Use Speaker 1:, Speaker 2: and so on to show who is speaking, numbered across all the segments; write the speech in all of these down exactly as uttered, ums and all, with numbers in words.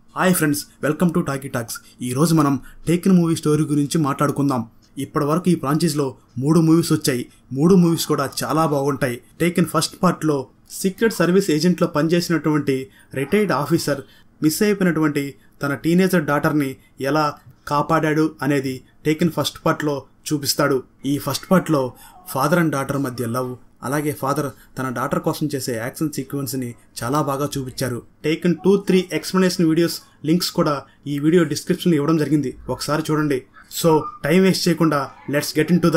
Speaker 1: Hi friends, welcome to Talky Talks. ఈరోజు మనం taken movie story గురించి మాట్లాడుకుందాం. ఇప్పటి వరకు ఈ ఫ్రాంచైజీలో మూడు మూవీస్ వచ్చాయి. మూడు మూవీస్ కూడా చాలా బాగుంటాయి. టేకెన్ ఫస్ట్ పార్ట్లో సీక్రెట్ సర్వీస్ ఏజెంట్లో పనిచేసినటువంటి రిటైర్డ్ ఆఫీసర్ మిస్ అయిపోయినటువంటి తన టీనేజర్ డాటర్ని ఎలా కాపాడాడు అనేది టేకెన్ ఫస్ట్ పార్ట్లో చూపిస్తాడు. ఈ ఫస్ట్ పార్ట్లో ఫాదర్ అండ్ డాటర్ మధ్య లవ్, అలాగే ఫాదర్ తన డాటర్ కోసం చేసే యాక్షన్ సీక్వెన్స్ని చాలా బాగా చూపించారు. Taken two three explanation videos links కూడా ఈ వీడియో డిస్క్రిప్షన్లో ఇవ్వడం జరిగింది, ఒకసారి చూడండి. సో టైం వేస్ట్ చేయకుండా let's get into the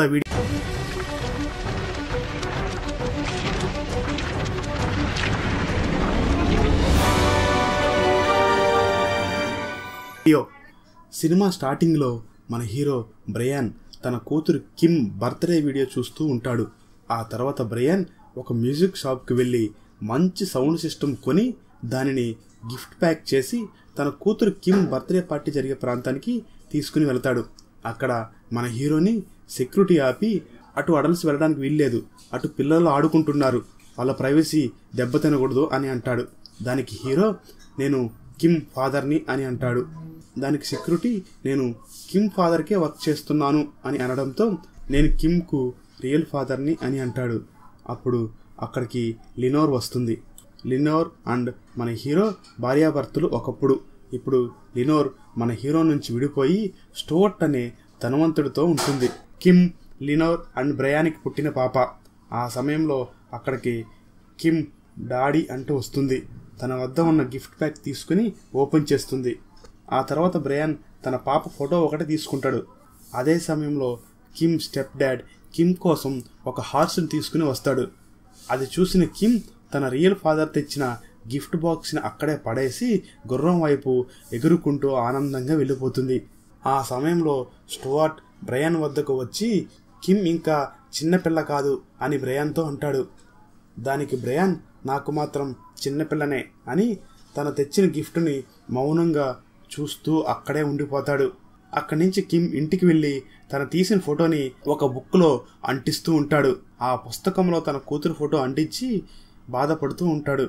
Speaker 1: video. సినిమా స్టార్టింగ్లో మన హీరో బ్రయాన్ తన కూతురు కిమ్ బర్త్డే వీడియో చూస్తూ ఉంటాడు. ఆ తర్వాత బ్రయాన్ ఒక మ్యూజిక్ షాప్కి వెళ్ళి మంచి సౌండ్ సిస్టమ్ కొని దానిని గిఫ్ట్ ప్యాక్ చేసి తన కూతురు కిమ్ బర్త్డే పార్టీ జరిగే ప్రాంతానికి తీసుకుని వెళ్తాడు. అక్కడ మన హీరోని సెక్యూరిటీ ఆపి అటు అడల్స్ వెళ్ళడానికి వీల్లేదు, అటు పిల్లలు ఆడుకుంటున్నారు, వాళ్ళ ప్రైవసీ దెబ్బతినకూడదు అని అంటాడు. దానికి హీరో నేను కిమ్ ఫాదర్ని అని అంటాడు. దానికి సెక్యూరిటీ నేను కిమ్ ఫాదర్కే వర్క్ చేస్తున్నాను అని అనడంతో నేను కిమ్కు రియల్ ఫాదర్ని అని అంటాడు. అప్పుడు అక్కడికి లినోర్ వస్తుంది. లినోర్ అండ్ మన హీరో భార్యాభర్తలు ఒకప్పుడు. ఇప్పుడు లినోర్ మన హీరో నుంచి విడిపోయి స్టోర్ట్ అనే ధనవంతుడితో ఉంటుంది. కిమ్ లినోర్ అండ్ బ్రయానికి పుట్టిన పాప. ఆ సమయంలో అక్కడికి కిమ్ డాడీ అంటూ వస్తుంది. తన వద్ద ఉన్న గిఫ్ట్ ప్యాక్ తీసుకుని ఓపెన్ చేస్తుంది. ఆ తర్వాత బ్రయాన్ తన పాప ఫోటో ఒకటి తీసుకుంటాడు. అదే సమయంలో కిమ్ స్టెప్ డాడ్ కిమ్ కోసం ఒక హార్స్ని తీసుకుని వస్తాడు. అది చూసిన కిమ్ తన రియల్ ఫాదర్ తెచ్చిన గిఫ్ట్ బాక్స్ని అక్కడే పడేసి గుర్రం వైపు ఎగురుకుంటూ ఆనందంగా వెళ్ళిపోతుంది. ఆ సమయంలో స్టూవర్ట్ బ్రయాన్ వద్దకు వచ్చి కిమ్ ఇంకా చిన్నపిల్ల కాదు అని బ్రయాన్తో అంటాడు. దానికి బ్రయాన్ నాకు మాత్రం చిన్నపిల్లనే అని తన తెచ్చిన గిఫ్ట్ని మౌనంగా చూస్తూ అక్కడే ఉండిపోతాడు. అక్కడి నుంచి కిమ్ ఇంటికి వెళ్ళి తన తీసిన ఫోటోని ఒక బుక్లో అంటిస్తూ ఉంటాడు. ఆ పుస్తకంలో తన కూతురు ఫోటో అంటించి బాధపడుతూ ఉంటాడు.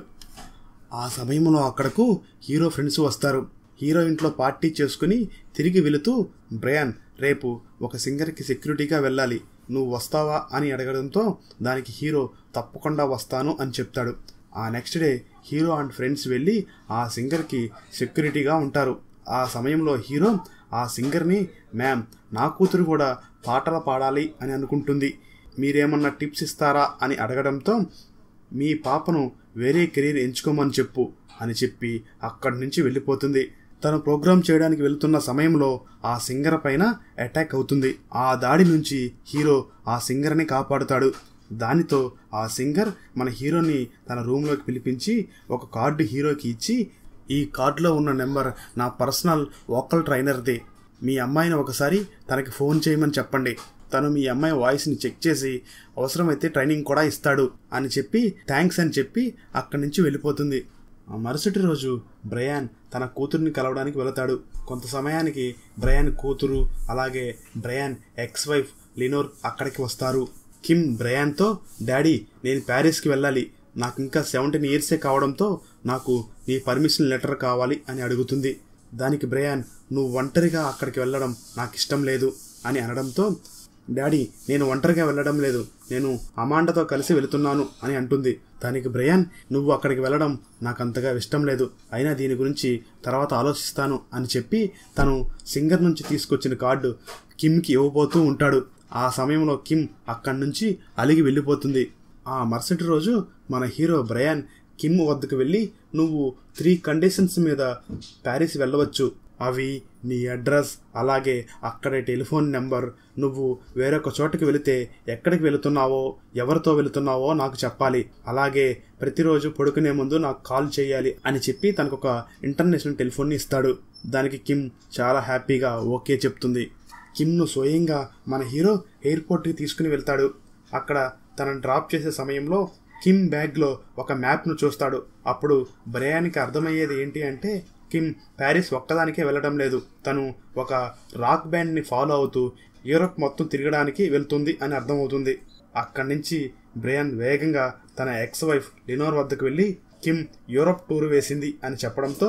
Speaker 1: ఆ సమయంలో అక్కడకు హీరో ఫ్రెండ్స్ వస్తారు. హీరో ఇంట్లో పార్టీ చేసుకుని తిరిగి వెళుతూ బ్రయాన్ రేపు ఒక సింగర్కి సెక్యూరిటీగా వెళ్ళాలి, నువ్వు వస్తావా అని అడగడంతో దానికి హీరో తప్పకుండా వస్తాను అని చెప్తాడు. ఆ next day hero and friends వెళ్ళి ఆ సింగర్కి సెక్యూరిటీగా ఉంటారు. ఆ సమయంలో హీరో ఆ సింగర్ని మ్యామ్ నా కూతురు కూడా పాటలు పాడాలి అని అనుకుంటుంది, మీరేమన్నా టిప్స్ ఇస్తారా అని అడగడంతో మీ పాపను వేరే కెరీర్ ఎంచుకోమని చెప్పు అని చెప్పి అక్కడి నుంచి వెళ్ళిపోతుంది. తను ప్రోగ్రామ్ చేయడానికి వెళ్తున్న సమయంలో ఆ సింగర్ పైన అటాక్ అవుతుంది. ఆ దాడి నుంచి హీరో ఆ సింగర్ని కాపాడుతాడు. దానితో ఆ సింగర్ మన హీరోని తన రూమ్లోకి పిలిపించి ఒక కార్డు హీరోకి ఇచ్చి ఈ కార్డులో ఉన్న నెంబర్ నా పర్సనల్ వోకల్ ట్రైనర్ది, మీ అమ్మాయిని ఒకసారి తనకి ఫోన్ చేయమని చెప్పండి, తను మీ అమ్మాయి వాయిస్ని చెక్ చేసి అవసరమైతే ట్రైనింగ్ కూడా ఇస్తాడు అని చెప్పి థ్యాంక్స్ అని చెప్పి అక్కడి నుంచి వెళ్ళిపోతుంది. ఆ మరుసటి రోజు బ్రయాన్ తన కూతుర్ని కలవడానికి వెళతాడు. కొంత సమయానికి బ్రయాన్ కూతురు అలాగే బ్రయాన్ ఎక్స్ వైఫ్ లినోర్ అక్కడికి వస్తారు. కిమ్ బ్రయాన్తో డాడీ నేను ప్యారిస్కి వెళ్ళాలి, నాకు ఇంకా సెవెంటీన్ ఇయర్సే కావడంతో నాకు నీ పర్మిషన్ లెటర్ కావాలి అని అడుగుతుంది. దానికి బ్రయాన్ నువ్వు ఒంటరిగా అక్కడికి వెళ్ళడం నాకు ఇష్టం లేదు అని అనడంతో డాడీ నేను ఒంటరిగా వెళ్ళడం లేదు, నేను అమాండతో కలిసి వెళుతున్నాను అని అంటుంది. దానికి బ్రయాన్ నువ్వు అక్కడికి వెళ్ళడం నాకు అంతగా ఇష్టం లేదు, అయినా దీని గురించి తర్వాత ఆలోచిస్తాను అని చెప్పి తను సింగర్ నుంచి తీసుకొచ్చిన కార్డు కిమ్కి ఇవ్వబోతూ ఉంటాడు. ఆ సమయంలో కిమ్ అక్కడి నుంచి అలిగి వెళ్ళిపోతుంది. ఆ మరుసటి రోజు మన హీరో బ్రయాన్ కిమ్ వద్దకు వెళ్ళి నువ్వు త్రీ కండిషన్స్ మీద ప్యారిస్ వెళ్ళవచ్చు, అవి నీ అడ్రస్ అలాగే అక్కడే టెలిఫోన్ నెంబర్, నువ్వు వేరొక చోటుకి వెళితే ఎక్కడికి వెళుతున్నావో ఎవరితో వెళుతున్నావో నాకు చెప్పాలి, అలాగే ప్రతిరోజు పడుకునే ముందు నాకు కాల్ చేయాలి అని చెప్పి తనకు ఒక ఇంటర్నేషనల్ టెలిఫోన్ని ఇస్తాడు. దానికి కిమ్ చాలా హ్యాపీగా ఓకే చెప్తుంది. కిమ్ను స్వయంగా మన హీరో ఎయిర్పోర్ట్కి తీసుకుని వెళ్తాడు. అక్కడ తనను డ్రాప్ చేసే సమయంలో కిమ్ బ్యాగ్లో ఒక మ్యాప్ను చూస్తాడు. అప్పుడు బ్రయాన్కి అర్థమయ్యేది ఏంటి అంటే కిమ్ ప్యారిస్ ఒక్కదానికే వెళ్ళడం లేదు, తను ఒక రాక్ బ్యాండ్ని ఫాలో అవుతూ యూరప్ మొత్తం తిరగడానికి వెళ్తుంది అని అర్థమవుతుంది. అక్కడి నుంచి బ్రయాన్ వేగంగా తన ఎక్స్ వైఫ్ లినోర్ వద్దకు వెళ్ళి కిమ్ యూరప్ టూర్ వేసింది అని చెప్పడంతో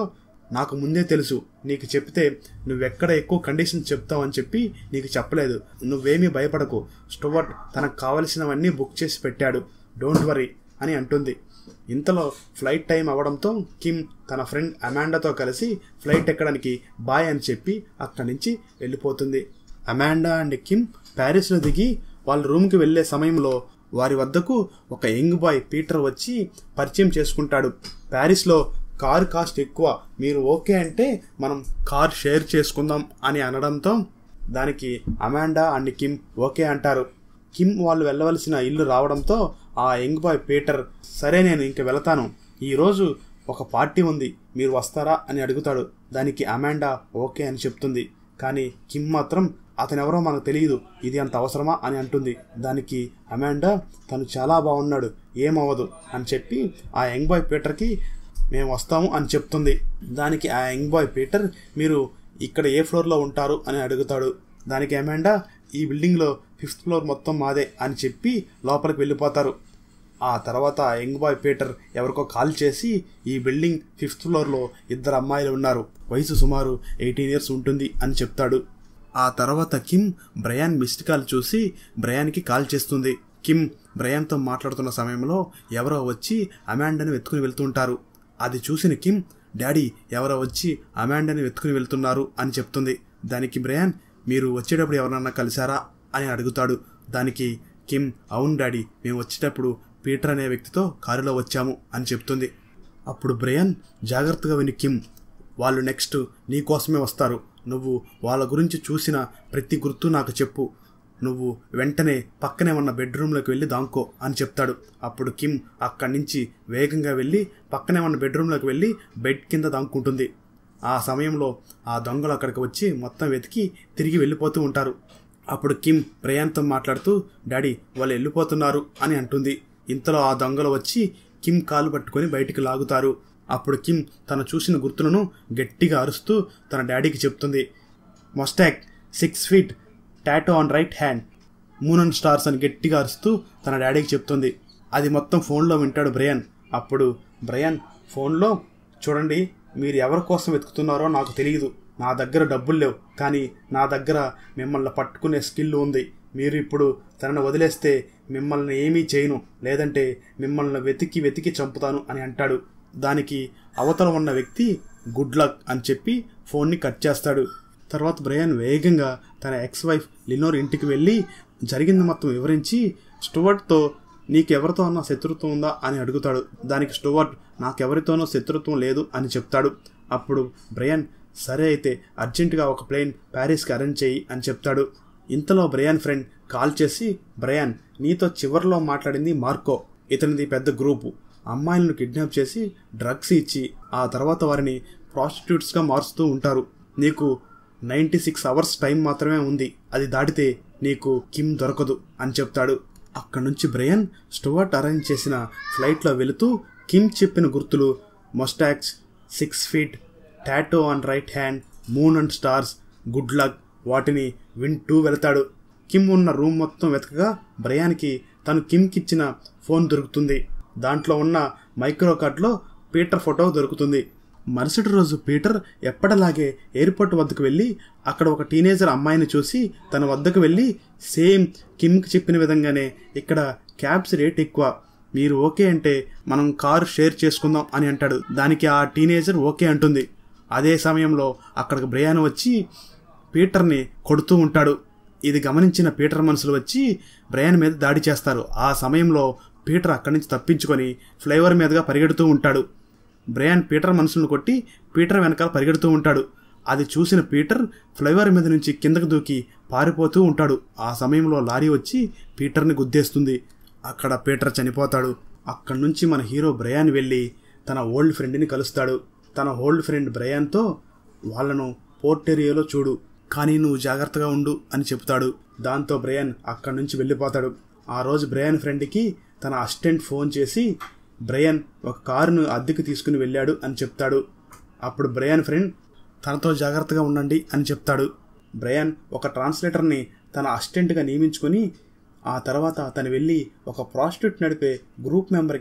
Speaker 1: నాకు ముందే తెలుసు, నీకు చెప్తే నువ్వెక్కడ ఎక్కువ కండిషన్స్ చెప్తావు అని చెప్పి నీకు చెప్పలేదు. నువ్వేమీ భయపడకు, స్టూవర్ట్ తనకు కావలసినవన్నీ బుక్ చేసి పెట్టాడు, డోంట్ వరీ అని అంటుంది. ఇంతలో ఫ్లైట్ టైం అవ్వడంతో కిమ్ తన ఫ్రెండ్ అమాండాతో కలిసి ఫ్లైట్ ఎక్కడానికి బాయ్ అని చెప్పి అక్కడి నుంచి వెళ్ళిపోతుంది. అమాండా అండ్ కిమ్ ప్యారిస్లో దిగి వాళ్ళ రూమ్కి వెళ్ళే సమయంలో వారి వద్దకు ఒక యంగ్ బాయ్ పీటర్ వచ్చి పరిచయం చేసుకుంటాడు. ప్యారిస్లో కార్ కాస్ట్ ఎక్కువ, మీరు ఓకే అంటే మనం కార్ షేర్ చేసుకుందాం అని అనడంతో దానికి అమాండా అండ్ కిమ్ ఓకే అంటారు. కిమ్ వాళ్ళు వెళ్ళవలసిన ఇల్లు రావడంతో ఆ యంగ్ బాయ్ పీటర్, సరే నేను ఇంక వెళతాను, ఈరోజు ఒక పార్టీ ఉంది, మీరు వస్తారా అని అడుగుతాడు. దానికి అమాండా ఓకే అని చెప్తుంది. కానీ కిమ్ మాత్రం అతనెవరో మనకు తెలియదు, ఇది అంత అవసరమా అని అంటుంది. దానికి అమాండా తను చాలా బాగున్నాడు, ఏమవ్వదు అని చెప్పి ఆ యంగ్ బాయ్ పీటర్కి మేము వస్తాము అని చెప్తుంది. దానికి ఆ యంగ్ బాయ్ పీటర్, మీరు ఇక్కడ ఏ ఫ్లోర్లో ఉంటారు అని అడుగుతాడు. దానికి అమాండా, ఈ బిల్డింగ్లో ఫిఫ్త్ ఫ్లోర్ మొత్తం మాదే అని చెప్పి లోపలికి వెళ్ళిపోతారు. ఆ తర్వాత ఆ యంగ్ బాయ్ పీటర్ ఎవరికో కాల్ చేసి, ఈ బిల్డింగ్ ఫిఫ్త్ ఫ్లోర్లో ఇద్దరు అమ్మాయిలు ఉన్నారు, వయసు సుమారు ఎయిటీన్ ఇయర్స్ ఉంటుంది అని చెప్తాడు. ఆ తర్వాత కిమ్ బ్రయాన్ మిస్డ్ కాల్ చూసి బ్రయాన్కి కాల్ చేస్తుంది. కిమ్ బ్రయాన్తో మాట్లాడుతున్న సమయంలో ఎవరో వచ్చి అమాండాని వెతుకుని వెళ్తుంటారు. అది చూసిన కిమ్, డాడీ ఎవరో వచ్చి అమాండాని వెతుకుని వెళ్తున్నారు అని చెప్తుంది. దానికి బ్రయాన్, మీరు వచ్చేటప్పుడు ఎవరన్నా కలిశారా అని అడుగుతాడు. దానికి కిమ్, అవును డాడీ, మేము వచ్చేటప్పుడు పీటర్ అనే వ్యక్తితో కారులో వచ్చాము అని చెప్తుంది. అప్పుడు బ్రయాన్ జాగ్రత్తగా విని కిమ్, వాళ్ళు నెక్స్ట్ నీ కోసమే వస్తారు, నువ్వు వాళ్ళ గురించి చూసిన ప్రతి గుర్తు నాకు చెప్పు, నువ్వు వెంటనే పక్కనే ఉన్న బెడ్రూమ్లోకి వెళ్ళి దాంకో అని చెప్తాడు. అప్పుడు కిమ్ అక్కడి నుంచి వేగంగా వెళ్ళి పక్కనే ఉన్న బెడ్రూమ్లోకి వెళ్ళి బెడ్ కింద దాంకుంటుంది. ఆ సమయంలో ఆ దొంగలు అక్కడికి వచ్చి మొత్తం వెతికి తిరిగి వెళ్ళిపోతూ ఉంటారు. అప్పుడు కిమ్ బ్రయాన్తో మాట్లాడుతూ, డాడీ వాళ్ళు వెళ్ళిపోతున్నారు అని అంటుంది. ఇంతలో ఆ దొంగలు వచ్చి కిమ్ కాలు పట్టుకొని బయటికి లాగుతారు. అప్పుడు కిమ్ తను చూసిన గుర్తులను గట్టిగా అరుస్తూ తన డాడీకి చెప్తుంది. Mustache, six feet, tattoo on right hand, moon and stars అని గట్టిగా అరుస్తూ తన డాడీకి చెప్తుంది. అది మొత్తం ఫోన్లో వింటాడు బ్రయాన్. అప్పుడు బ్రయాన్ ఫోన్లో, చూడండి మీరు ఎవరి కోసం వెతుకుతున్నారో నాకు తెలియదు, నా దగ్గర డబ్బులు లేవు, కానీ నా దగ్గర మిమ్మల్ని పట్టుకునే స్కిల్ ఉంది, మీరు ఇప్పుడు తనను వదిలేస్తే మిమ్మల్ని ఏమీ చేయను, లేదంటే మిమ్మల్ని వెతికి వెతికి చంపుతాను అని అంటాడు. దానికి అవతల ఉన్న వ్యక్తి గుడ్ లక్ అని చెప్పి ఫోన్ని కట్ చేస్తాడు. తర్వాత బ్రయాన్ వేగంగా తన ఎక్స్ వైఫ్ లినోర్ ఇంటికి వెళ్ళి జరిగింది మొత్తం వివరించి స్టూవర్ట్తో, నీకెవరితో అన్న శత్రుత్వం ఉందా అని అడుగుతాడు. దానికి స్టూవర్ట్, నాకెవరితోనో శత్రుత్వం లేదు అని చెప్తాడు. అప్పుడు బ్రయాన్, సరే అయితే అర్జెంటుగా ఒక ప్లేన్ ప్యారిస్కి అరేంజ్ చేయి అని చెప్తాడు. ఇంతలో బ్రయాన్ ఫ్రెండ్ కాల్ చేసి, బ్రయాన్ నీతో చివరిలో మాట్లాడింది మార్కో, ఇతనిది పెద్ద గ్రూపు, అమ్మాయిలను కిడ్నాప్ చేసి డ్రగ్స్ ఇచ్చి ఆ తర్వాత వారిని ప్రాస్టిట్యూట్స్గా మారుస్తూ ఉంటారు, నీకు నైంటీ సిక్స్ అవర్స్ టైం మాత్రమే ఉంది, అది దాటితే నీకు కిమ్ దొరకదు అని చెప్తాడు. అక్కడి నుంచి బ్రయాన్ స్టూవర్ట్ అరేంజ్ చేసిన ఫ్లైట్లో వెళుతూ కిమ్ చెప్పిన గుర్తులు mustaches, six feet, tattoo on right hand, moon and stars, good luck వాటిని వింటూ వెళతాడు. కిమ్ ఉన్న రూమ్ మొత్తం వెతకగా బ్రయాన్కి తను కిమ్కి ఇచ్చిన ఫోన్ దొరుకుతుంది. దాంట్లో ఉన్న మైక్రో కార్డ్లో పీటర్ ఫోటో దొరుకుతుంది. మరుసటి రోజు పీటర్ ఎప్పటిలాగే ఎయిర్పోర్ట్ వద్దకు వెళ్ళి అక్కడ ఒక టీనేజర్ అమ్మాయిని చూసి తన వద్దకు వెళ్ళి, సేమ్ కిమ్కి చెప్పిన విధంగానే ఇక్కడ క్యాబ్స్ రేట్ ఎక్కువ, మీరు ఓకే అంటే మనం కారు షేర్ చేసుకుందాం అని అంటాడు. దానికి ఆ టీనేజర్ ఓకే అంటుంది. అదే సమయంలో అక్కడికి బ్రయాన్ వచ్చి పీటర్ని కొడుతూ ఉంటాడు. ఇది గమనించిన పీటర్ మనుషులు వచ్చి బ్రయాన్ మీద దాడి చేస్తారు. ఆ సమయంలో పీటర్ అక్కడి నుంచి తప్పించుకొని ఫ్లైఓవర్ మీదుగా పరిగెడుతూ ఉంటాడు. బ్రయాన్ పీటర్ మనుషులను కొట్టి పీటర్ వెనకాల పరిగెడుతూ ఉంటాడు. అది చూసిన పీటర్ ఫ్లైఓవర్ మీద నుంచి కిందకు దూకి పారిపోతూ ఉంటాడు. ఆ సమయంలో లారీ వచ్చి పీటర్ని గుద్దేస్తుంది. అక్కడ పీటర్ చనిపోతాడు. అక్కడి నుంచి మన హీరో బ్రయాన్ వెళ్ళి తన ఓల్డ్ ఫ్రెండ్ని కలుస్తాడు. తన ఓల్డ్ ఫ్రెండ్ బ్రయాన్తో, వాళ్ళను పోర్ట్ ఏరియాలో చూడు, కానీ నువ్వు జాగ్రత్తగా ఉండు అని చెప్తాడు. దాంతో బ్రయాన్ అక్కడి నుంచి వెళ్ళిపోతాడు. ఆ రోజు బ్రయాన్ ఫ్రెండ్కి తన అసిస్టెంట్ ఫోన్ చేసి బ్రయాన్ ఒక కారును అద్దెకు తీసుకుని వెళ్ళాడు అని చెప్తాడు. అప్పుడు బ్రయాన్ ఫ్రెండ్ తనతో జాగ్రత్తగా ఉండండి అని చెప్తాడు. బ్రయాన్ ఒక ట్రాన్స్లేటర్ని తన అసిస్టెంట్గా నియమించుకొని ఆ తర్వాత తను వెళ్ళి ఒక ప్రాస్టిట్యూట్ నడిపే గ్రూప్ మెంబర్కి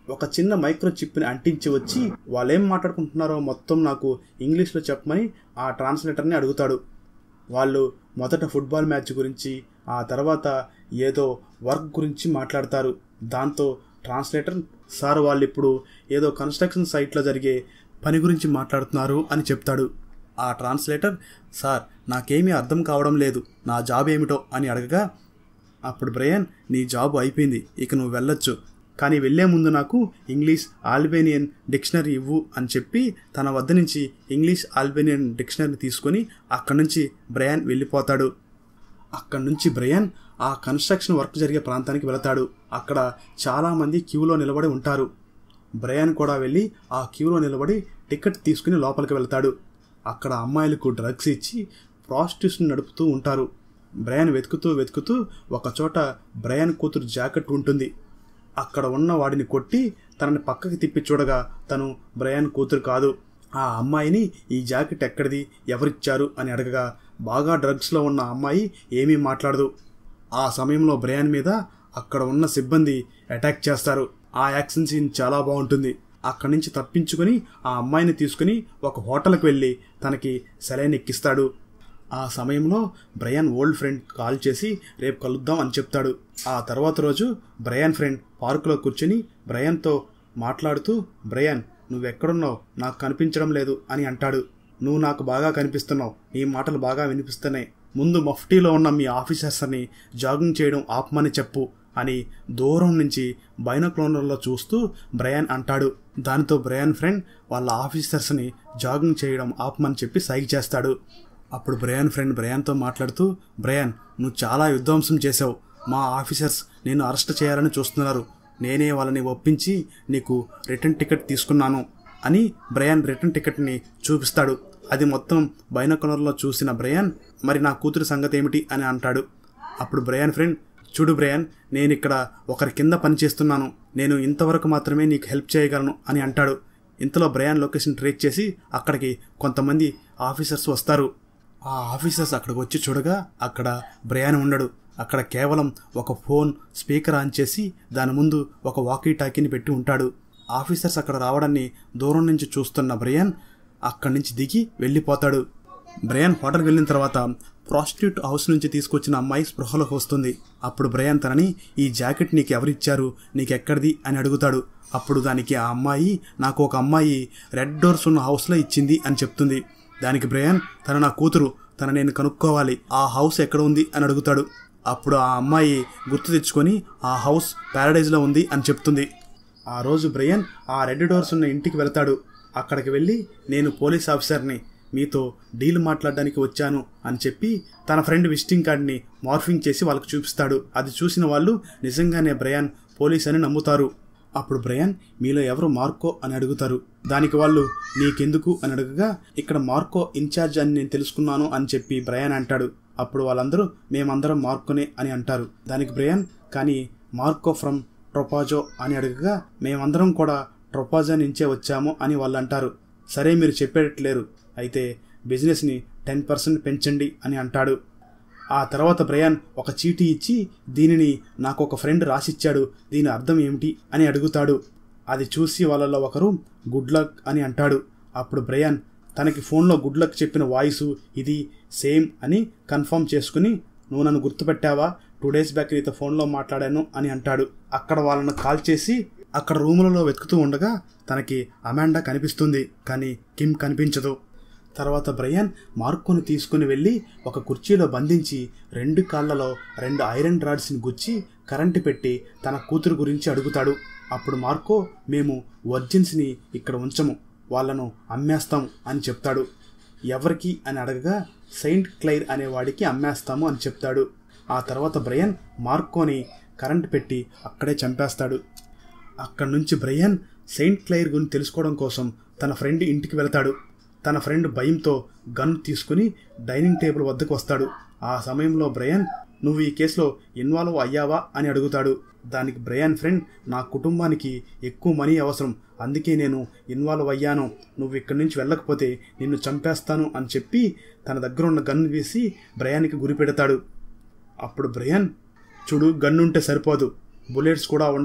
Speaker 1: ఒక చిన్న మైక్రో చిప్ని అంటించి వచ్చి వాళ్ళేం మాట్లాడుకుంటున్నారో మొత్తం నాకు ఇంగ్లీష్లో చెప్పమని ఆ ట్రాన్స్లేటర్ని అడుగుతాడు. వాళ్ళు మొదట ఫుట్బాల్ మ్యాచ్ గురించి, ఆ తర్వాత ఏదో వర్క్ గురించి మాట్లాడతారు. దాంతో ట్రాన్స్లేటర్ సార్ వాళ్ళు ఇప్పుడు ఏదో కన్స్ట్రక్షన్ సైట్లో జరిగే పని గురించి మాట్లాడుతున్నారు అని చెప్తాడు. ఆ ట్రాన్స్లేటర్ సార్ నాకేమీ అర్థం కావడం లేదు, నా జాబ్ ఏమిటో అని అడగగా అప్పుడు బ్రయాన్ నీ జాబ్ అయిపోయింది, ఇక నువ్వు వెళ్ళొచ్చు, కానీ వెళ్లే ముందు నాకు ఇంగ్లీష్ ఆల్బేనియన్ డిక్షనరీ ఇవ్వు అని చెప్పి తన వద్ద నుంచి ఇంగ్లీష్ ఆల్బేనియన్ డిక్షనరీ తీసుకొని అక్కడి నుంచి బ్రయాన్ వెళ్ళిపోతాడు. అక్కడి నుంచి బ్రయాన్ ఆ కన్స్ట్రక్షన్ వర్క్ జరిగే ప్రాంతానికి వెళతాడు. అక్కడ చాలామంది క్యూలో నిలబడి ఉంటారు. బ్రయాన్ కూడా వెళ్ళి ఆ క్యూలో నిలబడి టికెట్ తీసుకుని లోపలికి వెళ్తాడు. అక్కడ అమ్మాయిలకు డ్రగ్స్ ఇచ్చి ప్రాస్టిట్యూషన్ నడుపుతూ ఉంటారు. బ్రయాన్ వెతుకుతూ వెతుకుతూ ఒకచోట బ్రయాన్ కూతురు జాకెట్ ఉంటుంది. అక్కడ ఉన్న వాడిని కొట్టి తనని పక్కకి తిప్పి చూడగా తను బ్రయాన్ కూతురు కాదు. ఆ అమ్మాయిని ఈ జాకెట్ ఎక్కడిది, ఎవరిచ్చారు అని అడగగా బాగా డ్రగ్స్లో ఉన్న అమ్మాయి ఏమీ మాట్లాడదు. ఆ సమయంలో బ్రయాన్ మీద అక్కడ ఉన్న సిబ్బంది అటాక్ చేస్తారు. ఆ యాక్షన్ సీన్ చాలా బాగుంటుంది. అక్కడి నుంచి తప్పించుకొని ఆ అమ్మాయిని తీసుకుని ఒక హోటల్కి వెళ్ళి తనకి సెలైన్ ఎక్కిస్తాడు. ఆ సమయంలో బ్రయాన్ ఓల్డ్ ఫ్రెండ్ కాల్ చేసి రేపు కలుద్దాం అని చెప్తాడు. ఆ తర్వాత రోజు బ్రయాన్ ఫ్రెండ్ పార్కులో కూర్చొని బ్రయాన్తో మాట్లాడుతూ బ్రయాన్ నువ్వెక్కడున్నావు, నాకు కనిపించడం లేదు అని అంటాడు. నువ్వు నాకు బాగా కనిపిస్తున్నావు, నీ మాటలు బాగా వినిపిస్తున్నాయి, ముందు మఫ్టీలో ఉన్న మీ ఆఫీసర్స్ని జాగింగ్ చేయడం ఆపమని చెప్పు అని దూరం నుంచి బైనోక్లోనర్లో చూస్తూ బ్రయాన్ అంటాడు. దానితో బ్రయాన్ ఫ్రెండ్ వాళ్ళ ఆఫీసర్స్ని జాగింగ్ చేయడం ఆపమని చెప్పి సైగ చేస్తాడు. అప్పుడు బ్రయాన్ ఫ్రెండ్ బ్రయాన్తో మాట్లాడుతూ బ్రయాన్ నువ్వు చాలా విధ్వంసం చేసావు, మా ఆఫీసర్స్ నేను అరెస్ట్ చేయాలని చూస్తున్నారు, నేనే వాళ్ళని ఒప్పించి నీకు రిటర్న్ టికెట్ తీసుకున్నాను అని బ్రయాన్ రిటర్న్ టికెట్ని చూపిస్తాడు. అది మొత్తం బైనోక్యులర్లో చూసిన బ్రయాన్ మరి నా కూతురు సంగతి ఏమిటి అని అంటాడు. అప్పుడు బ్రయాన్ ఫ్రెండ్ చూడు బ్రయాన్, నేను ఇక్కడ ఒకరి కింద పని చేస్తున్నాను, నేను ఇంతవరకు మాత్రమే నీకు హెల్ప్ చేయగలను అని అంటాడు. ఇంతలో బ్రయాన్ లొకేషన్ ట్రేక్ చేసి అక్కడికి కొంతమంది ఆఫీసర్స్ వస్తారు. ఆ ఆఫీసర్స్ అక్కడికి వచ్చి చూడగా అక్కడ బ్రయాన్ ఉండడు. అక్కడ కేవలం ఒక ఫోన్ స్పీకర్ ఆన్ చేసి దాని ముందు ఒక వాకీ టాకీని పెట్టి ఉంటాడు. ఆఫీసర్స్ అక్కడ రావడాన్ని దూరం నుంచి చూస్తున్న బ్రయాన్ అక్కడి నుంచి దిగి వెళ్ళిపోతాడు. బ్రయాన్ హోటల్కి వెళ్ళిన తర్వాత ప్రాస్టిట్యూట్ హౌస్ నుంచి తీసుకొచ్చిన అమ్మాయి స్పృహలోకి వస్తుంది. అప్పుడు బ్రయాన్ తనని ఈ జాకెట్ నీకు ఎవరిచ్చారు, నీకెక్కడిది అని అడుగుతాడు. అప్పుడు దానికి ఆ అమ్మాయి నాకు ఒక అమ్మాయి రెడ్ డోర్స్ ఉన్న హౌస్లో ఇచ్చింది అని చెప్తుంది. దానికి బ్రయాన్ తన నా కూతురు, తన నేను కనుక్కోవాలి, ఆ హౌస్ ఎక్కడ ఉంది అని అడుగుతాడు. అప్పుడు ఆ అమ్మాయి గుర్తు తెచ్చుకొని ఆ హౌస్ ప్యారడైజ్లో ఉంది అని చెప్తుంది. ఆ రోజు బ్రయాన్ ఆ రెడ్ డోర్స్ ఉన్న ఇంటికి వెళ్తాడు. అక్కడికి వెళ్ళి నేను పోలీస్ ఆఫీసర్ని, మీతో డీల్ మాట్లాడడానికి వచ్చాను అని చెప్పి తన ఫ్రెండ్ విజిటింగ్ కార్డ్ని మార్ఫింగ్ చేసి వాళ్ళకి చూపిస్తాడు. అది చూసిన వాళ్ళు నిజంగానే బ్రయాన్ పోలీస్ అని నమ్ముతారు. అప్పుడు బ్రయాన్ మీలో ఎవరు మార్కో అని అడుగుతారు. దానికి వాళ్ళు నీకెందుకు అని అడగగా ఇక్కడ మార్కో ఇన్ఛార్జ్ అని నేను తెలుసుకున్నాను అని చెప్పి బ్రయాన్ అంటాడు. అప్పుడు వాళ్ళందరూ మేమందరం మార్కోనే అని అంటారు. దానికి బ్రయాన్ కానీ మార్కో ఫ్రమ్ ట్రోపాజో అని అడగగా మేమందరం కూడా ట్రోపాజో నుంచే వచ్చాము అని వాళ్ళు అంటారు. సరే మీరు చెప్పేటట్లేరు, అయితే బిజినెస్ని టెన్ పర్సెంట్ పెంచండి అని అంటాడు. ఆ తర్వాత బ్రయాన్ ఒక చీటీ ఇచ్చి దీనిని నాకు ఒక ఫ్రెండ్ రాసిచ్చాడు, దీని అర్థం ఏమిటి అని అడుగుతాడు. అది చూసి వాళ్ళలో ఒకరు గుడ్ లక్ అని అంటాడు. అప్పుడు బ్రయాన్ తనకి ఫోన్లో గుడ్ లక్ చెప్పిన వాయిసు ఇది సేమ్ అని కన్ఫర్మ్ చేసుకుని నువ్వు నన్ను గుర్తుపెట్టావా, టూ డేస్ బ్యాక్ నీతో ఫోన్లో మాట్లాడాను అని అంటాడు. అక్కడ వాళ్ళను కాల్ చేసి అక్కడ రూములలో వెతుకుతూ ఉండగా తనకి అమాండా కనిపిస్తుంది, కానీ కిమ్ కనిపించదు. తర్వాత బ్రయాన్ మార్కోని తీసుకుని వెళ్ళి ఒక కుర్చీలో బంధించి రెండు కాళ్లలో రెండు ఐరన్ రాడ్స్ని గుచ్చి కరెంటు పెట్టి తన కూతురు గురించి అడుగుతాడు. అప్పుడు మార్కో మేము వర్జిన్స్ని ఇక్కడ ఉంచము, వాళ్లను అమ్మేస్తాం అని చెప్తాడు. ఎవరికి అని అడగగా సెయింట్ క్లైర్ అనేవాడికి అమ్మేస్తాము అని చెప్తాడు. ఆ తర్వాత బ్రయాన్ మార్కోని కరెంటు పెట్టి అక్కడే చంపేస్తాడు. అక్కడి నుంచి బ్రయాన్ సెయింట్ క్లైర్ గురించి తెలుసుకోవడం కోసం తన ఫ్రెండ్ ఇంటికి వెళతాడు. తన ఫ్రెండ్ భయంతో గన్ తీసుకుని డైనింగ్ టేబుల్ వద్దకు వస్తాడు. ఆ సమయంలో బ్రయాన్ నువ్వు ఈ కేసులో ఇన్వాల్వ్ అయ్యావా అని అడుగుతాడు. దానికి బ్రయాన్ ఫ్రెండ్ నా కుటుంబానికి ఎక్కువ మనీ అవసరం, అందుకే నేను ఇన్వాల్వ్ అయ్యాను, నువ్వు ఇక్కడి నుంచి వెళ్ళకపోతే నిన్ను చంపేస్తాను అని చెప్పి తన దగ్గర ఉన్న గన్ వేసి బ్రయాన్కి గురి పెడతాడు. అప్పుడు బ్రయాన్ చూడు గన్నుంటే సరిపోదు, బుల్లెట్స్ కూడా ఉండాలి,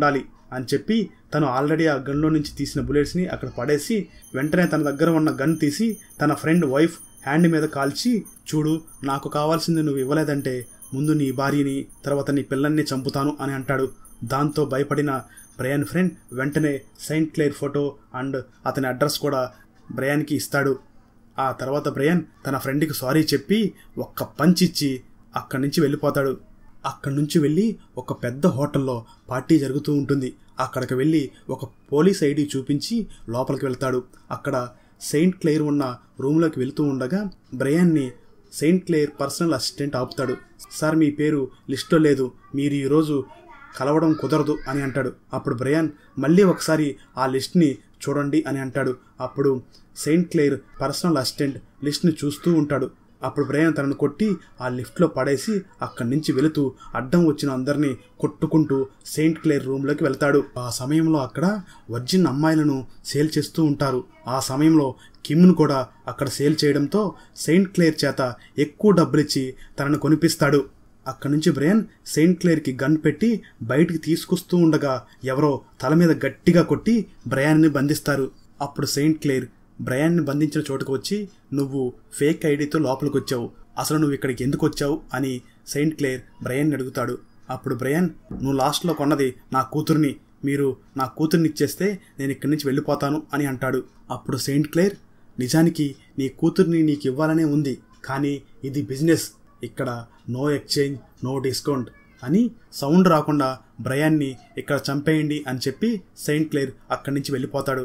Speaker 1: అని చెప్పి తను ఆల్రెడీ ఆ గన్లో నుంచి తీసిన బుల్లెట్స్ని అక్కడ పడేసి వెంటనే తన దగ్గర ఉన్న గన్ తీసి తన ఫ్రెండ్ వైఫ్ హ్యాండ్ మీద కాల్చి, చూడు నాకు కావాల్సింది నువ్వు ఇవ్వలేదంటే ముందు నీ భార్యని తర్వాత నీ పిల్లల్ని చంపుతాను అని అంటాడు. దాంతో భయపడిన బ్రయాన్ ఫ్రెండ్ వెంటనే సెయింట్ క్లేర్ ఫోటో అండ్ అతని అడ్రస్ కూడా బ్రయాన్కి ఇస్తాడు. ఆ తర్వాత బ్రయాన్ తన ఫ్రెండ్కి సారీ చెప్పి ఒక్క పంచ్ ఇచ్చి అక్కడి నుంచి వెళ్ళిపోతాడు. అక్కడి నుంచి వెళ్ళి ఒక పెద్ద హోటల్లో పార్టీ జరుగుతూ ఉంటుంది. అక్కడికి వెళ్ళి ఒక పోలీస్ ఐడి చూపించి లోపలికి వెళ్తాడు. అక్కడ సెయింట్ క్లేర్ ఉన్న రూమ్లోకి వెళ్తూ ఉండగా బ్రయాన్ని సెయింట్ క్లేర్ పర్సనల్ అసిస్టెంట్ ఆపుతాడు. సార్ మీ పేరు లిస్ట్లో లేదు, మీరు ఈరోజు కలవడం కుదరదు అని అంటాడు. అప్పుడు బ్రయాన్ మళ్ళీ ఒకసారి ఆ లిస్ట్ని చూడండి అని అంటాడు. అప్పుడు సెయింట్ క్లేర్ పర్సనల్ అసిస్టెంట్ లిస్ట్ని చూస్తూ ఉంటాడు. అప్పుడు బ్రయాన్ తనను కొట్టి ఆ లిఫ్ట్లో పడేసి అక్కడి నుంచి వెళుతూ అడ్డం వచ్చిన అందరినీ కొట్టుకుంటూ సెయింట్ క్లేర్ రూమ్లోకి వెళ్తాడు. ఆ సమయంలో అక్కడ వర్జిన్ అమ్మాయిలను సేల్ చేస్తూ ఉంటారు. ఆ సమయంలో కిమ్ను కూడా అక్కడ సేల్ చేయడంతో సెయింట్ క్లేర్ చేత ఎక్కువ డబ్బులిచ్చి తనను కొనిపిస్తాడు. అక్కడి నుంచి బ్రయాన్ సెయింట్ క్లేర్కి గన్ పెట్టి బయటికి తీసుకొస్తూ ఉండగా ఎవరో తల మీద గట్టిగా కొట్టి బ్రయాన్ని బంధిస్తారు. అప్పుడు సెయింట్ క్లేర్ బ్రయాన్ని బంధించిన చోటుకు వచ్చి, నువ్వు ఫేక్ ఐడితో లోపలికి వచ్చావు, అసలు నువ్వు ఇక్కడికి ఎందుకు వచ్చావు అని సెయింట్ క్లేర్ బ్రయాన్ని అడుగుతాడు. అప్పుడు బ్రయాన్, నువ్వు లాస్ట్లో కొన్నది నా కూతుర్ని, మీరు నా కూతుర్ని ఇచ్చేస్తే నేను ఇక్కడి నుంచి వెళ్ళిపోతాను అని అంటాడు. అప్పుడు సెయింట్ క్లేర్, నిజానికి నీ కూతుర్ని నీకు ఇవ్వాలనే ఉంది, కానీ ఇది బిజినెస్, ఇక్కడ నో ఎక్స్చేంజ్ నో డిస్కౌంట్ అని సౌండ్ రాకుండా బ్రయాన్ని ఇక్కడ చంపేయండి అని చెప్పి సెయింట్ క్లేర్ అక్కడి నుంచి వెళ్ళిపోతాడు.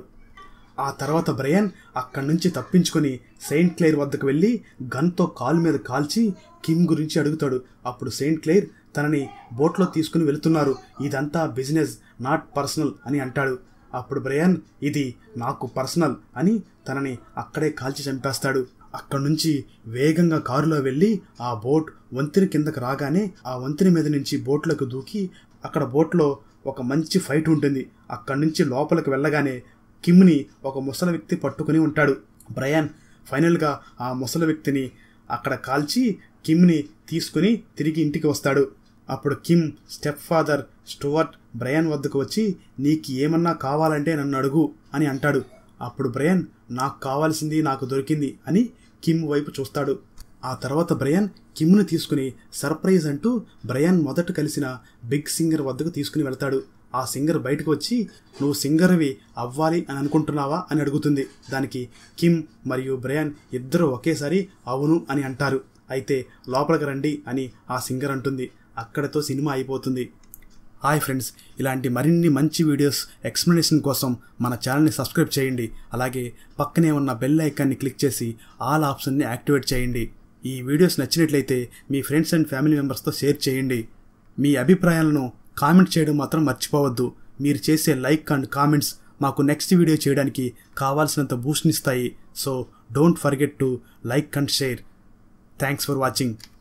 Speaker 1: ఆ తర్వాత బ్రయాన్ అక్కడి నుంచి తప్పించుకొని సెయింట్ క్లేర్ వద్దకు వెళ్ళి గన్తో కాలు మీద కాల్చి కిమ్ గురించి అడుగుతాడు. అప్పుడు సెయింట్ క్లేర్ తనని బోట్లో తీసుకుని వెళుతున్నారు, ఇదంతా బిజినెస్ నాట్ పర్సనల్ అని అంటాడు. అప్పుడు బ్రయాన్, ఇది నాకు పర్సనల్ అని తనని అక్కడే కాల్చి చంపేస్తాడు. అక్కడి నుంచి వేగంగా కారులో వెళ్ళి ఆ బోట్ వంతెన కిందకు రాగానే ఆ వంతెన మీద నుంచి బోట్లోకి దూకి అక్కడ బోట్లో ఒక మంచి ఫైట్ ఉంటుంది. అక్కడి నుంచి లోపలికి వెళ్ళగానే కిమ్ని ఒక ముసలి వ్యక్తి పట్టుకుని ఉంటాడు. బ్రయాన్ ఫైనల్గా ఆ ముసలి వ్యక్తిని అక్కడ కాల్చి కిమ్ని తీసుకుని తిరిగి ఇంటికి వస్తాడు. అప్పుడు Kim step father Stuart Bryan వద్దకు వచ్చి, నీకు ఏమన్నా కావాలంటే నన్ను అడుగు అని అంటాడు. అప్పుడు బ్రయాన్, నాకు కావాల్సింది నాకు దొరికింది అని కిమ్ వైపు చూస్తాడు. ఆ తర్వాత బ్రయాన్ కిమ్ను తీసుకుని సర్ప్రైజ్ అంటూ బ్రయాన్ మొదట కలిసిన బిగ్ సింగర్ వద్దకు తీసుకుని వెళ్తాడు. ఆ సింగర్ బయటకు వచ్చి, నువ్వు సింగర్వి అవ్వాలి అని అనుకుంటున్నావా అని అడుగుతుంది. దానికి కిమ్ మరియు బ్రయాన్ ఇద్దరు ఒకేసారి అవును అని అంటారు. అయితే లోపలికి రండి అని ఆ సింగర్ అంటుంది. అక్కడతో సినిమా అయిపోతుంది. హాయ్ ఫ్రెండ్స్, ఇలాంటి మరిన్ని మంచి వీడియోస్ ఎక్స్ప్లెనేషన్ కోసం మన ఛానల్ని సబ్స్క్రైబ్ చేయండి. అలాగే పక్కనే ఉన్న బెల్ ఐకాన్ని క్లిక్ చేసి ఆల్ ఆప్షన్ని యాక్టివేట్ చేయండి. ఈ వీడియోస్ నచ్చినట్లయితే మీ ఫ్రెండ్స్ అండ్ ఫ్యామిలీ మెంబర్స్తో షేర్ చేయండి. మీ అభిప్రాయాలను కామెంట్ చేయడం మాత్రం మర్చిపోవద్దు. మీరు చేసే లైక్ అండ్ కామెంట్స్ మాకు నెక్స్ట్ వీడియో చేయడానికి కావాల్సినంత బూస్ట్నిస్తాయి. So don't forget to like and share. Thanks for watching.